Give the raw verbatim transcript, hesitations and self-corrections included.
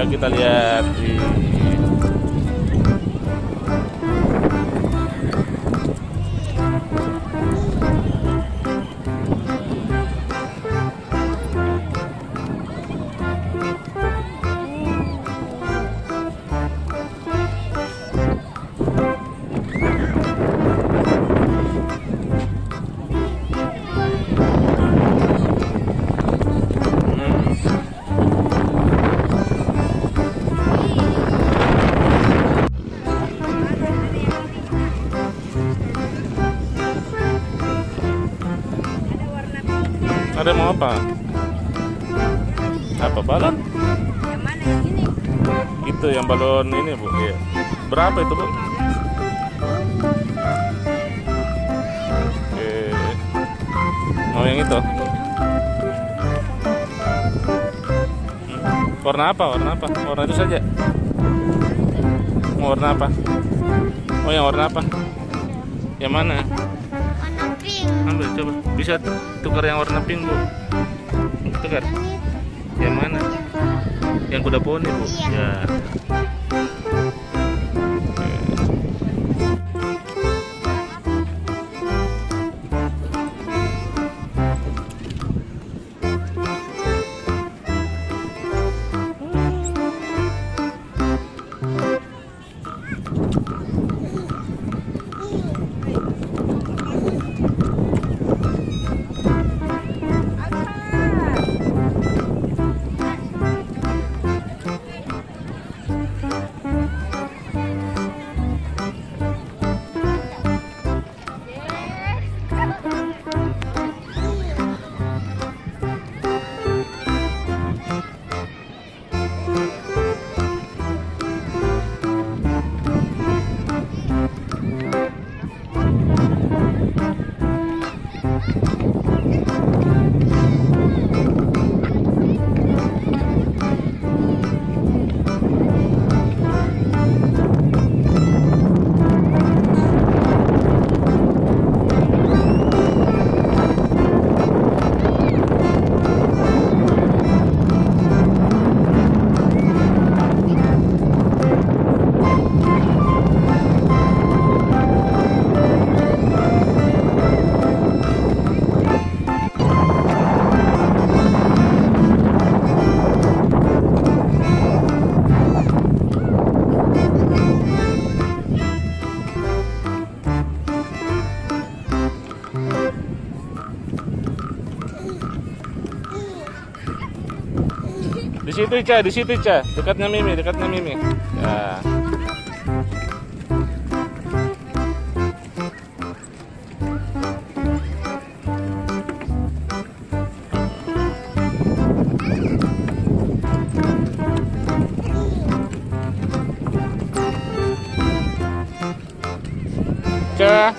kita lihat. Ada mau apa? Apa balon? Yang mana yang ini? Itu yang balon ini, Bu. Iya. Berapa itu, Bu? Oke. Mau yang itu? Hmm. Warna apa? Warna apa? Warna itu saja. Mau warna apa? Oh, yang warna apa? Yang mana? Warna pink. Ambil coba. Bisa tukar yang warna pink, Bu. Tukar. Yang mana? Yang kuda poni, Bu. Iya. Ya. Di situ, Ca, di situ, Ca. Dekatnya Mimi, dekatnya Mimi. Ya. Ca.